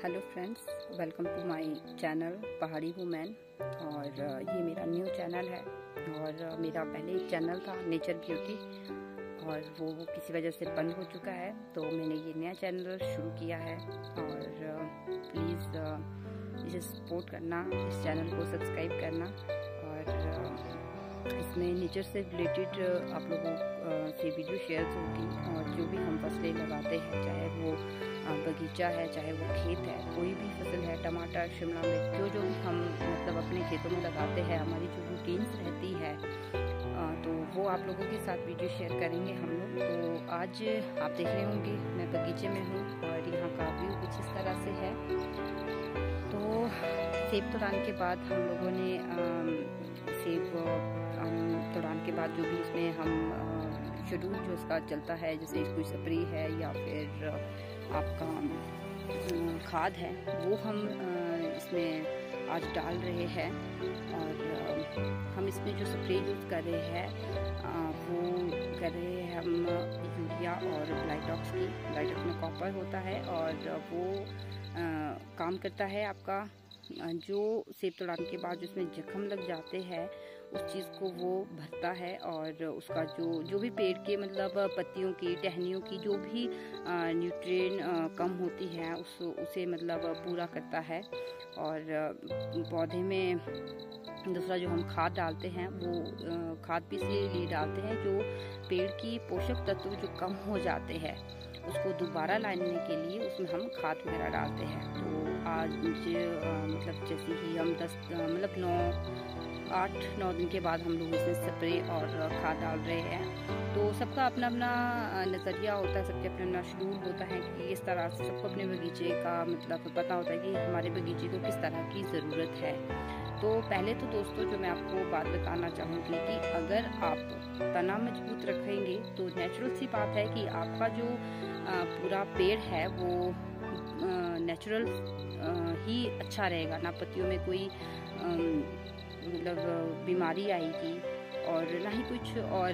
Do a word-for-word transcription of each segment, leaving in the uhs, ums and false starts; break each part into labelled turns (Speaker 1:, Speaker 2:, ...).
Speaker 1: Hello friends, welcome to my channel Pahadi women. और ये मेरा न्यू चैनल है और मेरा पहले एक चैनल था नेचर ब्यूटी और वो किसी वजह से बंद हो चुका है, तो मैंने ये नया चैनल शुरू किया है। और प्लीज़ इसे सपोर्ट करना, इस चैनल को सब्सक्राइब करना। और इसमें नेचर से रिलेटेड आप लोगों से वीडियो शेयर होगी और जो भी हम फसलें लगाते हैं, चाहे वो बगीचा है, चाहे वो खेत है, कोई भी फसल है, टमाटर, शिमला मिर्च, जो जो भी हम मतलब अपने खेतों में लगाते हैं, हमारी जो रूटीन्स रहती है, तो वो आप लोगों के साथ वीडियो शेयर करेंगे हम लोग। तो आज आप देख रहे होंगे मैं बगीचे में हूँ और यहाँ का व्यू कुछ इस तरह से है। तो सेब तोड़ाने के बाद हम लोगों ने सेब तोड़ाने के बाद जो भी इसमें हम शेड्यूल जो इसका चलता है, जैसे कोई स्प्रे है या फिर आपका खाद है, वो हम इसमें आज डाल रहे हैं। और हम इसमें जो स्प्रे यूज़ कर रहे हैं वो कर रहे हैं हम यूरिया और ब्लाइटॉक्स की। ब्लाइटॉक्स में कॉपर होता है और वो आ, काम करता है आपका जो सेब तोड़ाने के बाद जिसमें जख्म लग जाते हैं उस चीज़ को वो भरता है और उसका जो जो भी पेड़ के मतलब पत्तियों की, टहनियों की जो भी न्यूट्रिएंट कम होती है उस उसे मतलब पूरा करता है। और पौधे में दूसरा जो हम खाद डालते हैं वो खाद भी इसलिए डालते हैं जो पेड़ की पोषक तत्व जो कम हो जाते हैं उसको दोबारा लाने के लिए उसमें हम खाद वगैरह डालते हैं। तो आज मतलब जैसे ही हम दस मतलब नौ आठ नौ दिन के बाद हम लोग इसमें स्प्रे और खाद डाल रहे हैं। तो सबका अपना अपना नज़रिया होता है, सबके अपना अपना शेड्यूल होता है कि इस तरह से सबको अपने बगीचे का मतलब पता होता है कि हमारे बगीचे को किस तरह की ज़रूरत है। तो पहले तो दोस्तों जो मैं आपको बात बताना चाहूँगी कि अगर आप तना मजबूत रखेंगे तो नेचुरल सी बात है कि आपका जो पूरा पेड़ है वो नेचुरल ही अच्छा रहेगा, ना पत्तियों में कोई मतलब बीमारी आएगी और ना ही कुछ और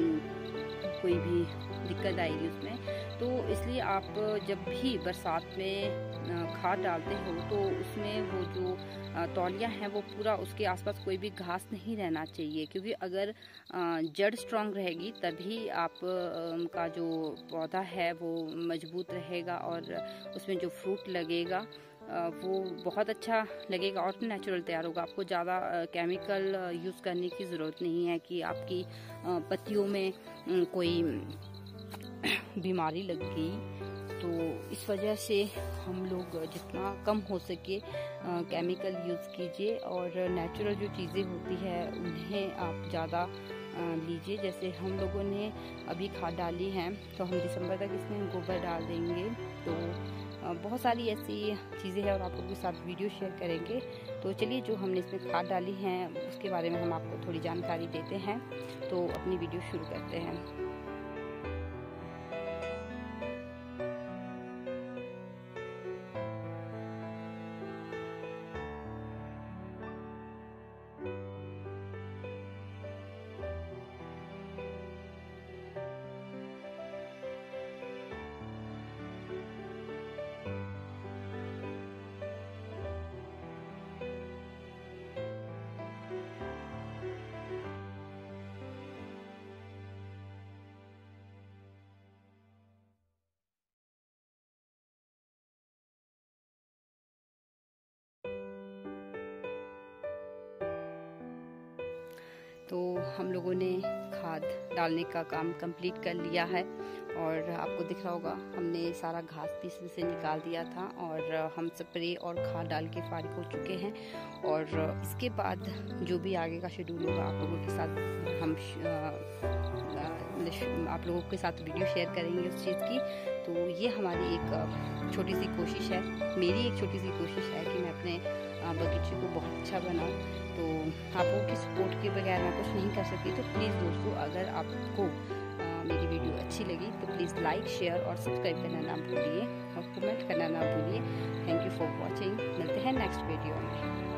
Speaker 1: कोई भी दिक्कत आएगी उसमें। तो इसलिए आप जब भी बरसात में खाद डालते हो तो उसमें वो जो तौलियाँ हैं वो पूरा उसके आसपास कोई भी घास नहीं रहना चाहिए, क्योंकि अगर जड़ स्ट्रांग रहेगी तभी आप का जो पौधा है वो मजबूत रहेगा और उसमें जो फ्रूट लगेगा वो बहुत अच्छा लगेगा और नेचुरल तैयार होगा। आपको ज़्यादा केमिकल यूज़ करने की ज़रूरत नहीं है कि आपकी पत्तियों में कोई बीमारी लग गई। तो इस वजह से हम लोग जितना कम हो सके केमिकल यूज़ कीजिए और नेचुरल जो चीज़ें होती है उन्हें आप ज़्यादा लीजिए। जैसे हम लोगों ने अभी खाद डाली है तो हम दिसंबर तक इसमें गोबर डाल देंगे। तो बहुत सारी ऐसी चीज़ें हैं और आप लोगों के साथ वीडियो शेयर करेंगे। तो चलिए जो हमने इसमें खाद डाली है उसके बारे में हम आपको थोड़ी जानकारी देते हैं। तो अपनी वीडियो शुरू करते हैं। तो हम लोगों ने खाद डालने का काम कंप्लीट कर लिया है और आपको दिख रहा होगा हमने सारा घास भी इसमें से निकाल दिया था और हम स्प्रे और खाद डाल के फारिग हो चुके हैं। और इसके बाद जो भी आगे का शेड्यूल होगा आप लोगों के साथ हम आप लोगों के साथ वीडियो शेयर करेंगे उस चीज़ की। तो ये हमारी एक छोटी सी कोशिश है, मेरी एक छोटी सी कोशिश है कि मैं अपने बगीचे को बहुत अच्छा बनाऊं। तो आप लोगों की सपोर्ट के बगैर मैं कुछ नहीं कर सकती। तो प्लीज़ दोस्तों अगर आपको आ, मेरी वीडियो अच्छी लगी तो प्लीज़ लाइक, शेयर और सब्सक्राइब करना ना भूलिए और कमेंट करना ना भूलिए। Thank you for watching. मिलते हैं नेक्स्ट वीडियो में।